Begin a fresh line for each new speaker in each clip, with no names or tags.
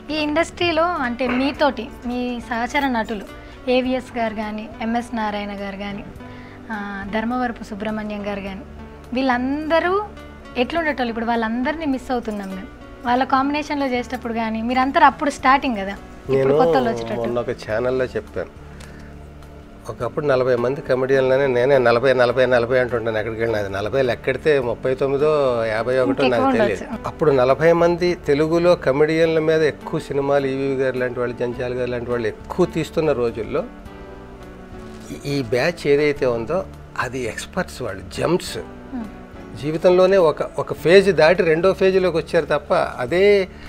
ఈ ఇండస్ట్రీలో అంటే మీతోటి మీ సహచర నటులు ఏవిఎస్ గారు కానీ, ఎంఎస్ నారాయణ గారు కానీ, ధర్మవరపు సుబ్రహ్మణ్యం గారు కానీ, వీళ్ళందరూ ఎట్లుండేటోళ్ళు? ఇప్పుడు వాళ్ళందరినీ మిస్ అవుతున్నాం మేము. వాళ్ళ కాంబినేషన్లో చేసేటప్పుడు కానీ మీరందరూ అప్పుడు స్టార్టింగ్ కదా, ఇప్పుడు కొత్తలో వచ్చేటట్టు.
మొన్న ఒక ఛానల్లో చెప్పాను, ఒకప్పుడు 40 మంది కమెడియన్లనే నేనే 40 అంటుంటాను. ఎక్కడికి వెళ్ళినా అది 40 లెక్కెడితే 39 51 నాకు తెలియదు. అప్పుడు 40 మంది తెలుగులో కమెడియన్ల మీద ఎక్కువ సినిమాలు ఈవీవి గారు లాంటి వాళ్ళు, జంధ్యాల గారు లాంటి వాళ్ళు ఎక్కువ తీస్తున్న రోజుల్లో ఈ బ్యాచ్ ఏదైతే ఉందో అది ఎక్స్పర్ట్స్, వాళ్ళు జంప్స్ జీవితంలోనే ఒక ఫేజ్ దాటి రెండో ఫేజ్లోకి వచ్చారు తప్ప అదే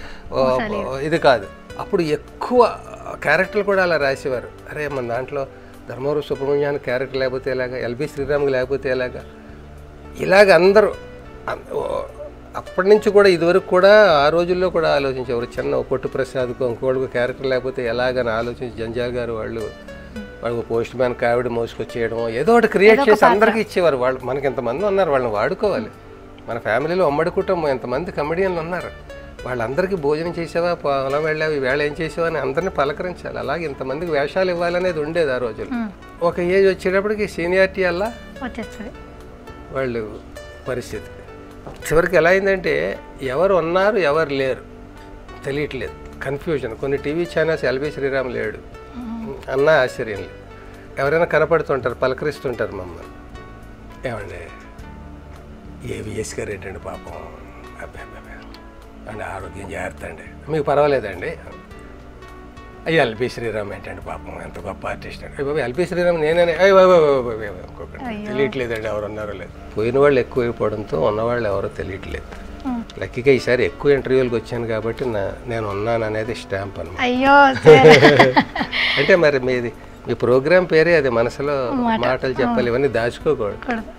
ఇది కాదు. అప్పుడు ఎక్కువ క్యారెక్టర్లు కూడా అలా రాసేవారు. అరే మన దాంట్లో ధర్మవరం సుబ్రహ్మణ్యానికి క్యారెక్టర్ లేకపోతే ఎలాగా, ఎల్బి శ్రీరామ్కి లేకపోతే ఎలాగా, ఇలాగ అందరూ అప్పటి నుంచి కూడా ఇదివరకు కూడా ఆ రోజుల్లో కూడా ఆలోచించేవారు. చిన్న పొట్టు ప్రసాద్కు ఇంకోళ్ళకు క్యారెక్టర్ లేకపోతే ఎలాగని ఆలోచించి జంధ్యాల గారు వాళ్ళు పోస్ట్ మ్యాన్ కావిడ మోసుకొచ్చేయడం ఏదో ఒకటి క్రియేట్ చేసి అందరికీ ఇచ్చేవారు. వాళ్ళు మనకి ఎంతమంది ఉన్నారు, వాళ్ళని వాడుకోవాలి. మన ఫ్యామిలీలో ఉమ్మడి కుటుంబం ఎంతమంది కమెడియన్లు ఉన్నారు, వాళ్ళందరికీ భోజనం చేసావా, పొలం వెళ్ళావు, ఈవేళ ఏం చేసావా అని అందరినీ పలకరించాలి. అలాగే ఇంతమందికి వేషాలు ఇవ్వాలనేది ఉండేది ఆ రోజుల్లో. ఒక ఏజ్ వచ్చేటప్పటికి సీనియారిటీ అలా వాళ్ళు పరిస్థితి చివరికి ఎలా అయిందంటే ఎవరు ఉన్నారు ఎవరు లేరు తెలియట్లేదు, కన్ఫ్యూజన్. కొన్ని టీవీ ఛానల్స్ ఎల్బి శ్రీరామ్ లేడు అన్న ఆశ్చర్యం లేదు, ఎవరైనా కనపడుతుంటారు, పలకరిస్తుంటారు మమ్మల్ని. ఏమండి ఏవిఎస్ గారు ఏంటండి పాపం, అబ్బాయి అంటే ఆరోగ్యం జాగ్రత్త అండి, మీకు పర్వాలేదండి. అయ్యి ఎల్బి శ్రీరామ్ ఏంటండి పాపం ఎంత గొప్ప ఆర్టిస్ట్ అండి. బాబు ఎల్బి శ్రీరామ్ నేనే తెలియట్లేదండి ఎవరు ఉన్నారో లేదు. పోయిన వాళ్ళు ఎక్కువ అయిపోవడంతో ఉన్నవాళ్ళు ఎవరో తెలియట్లేదు. లక్కీగా ఈసారి ఎక్కువ ఇంటర్వ్యూలకు వచ్చాను కాబట్టి నేను ఉన్నాను అనేది స్టాంప్ అన్నమాట. అంటే మరి మీ ప్రోగ్రామ్ పేరే అది, మనసులో మాటలు చెప్పాలి, ఇవన్నీ దాచుకోకూడదు.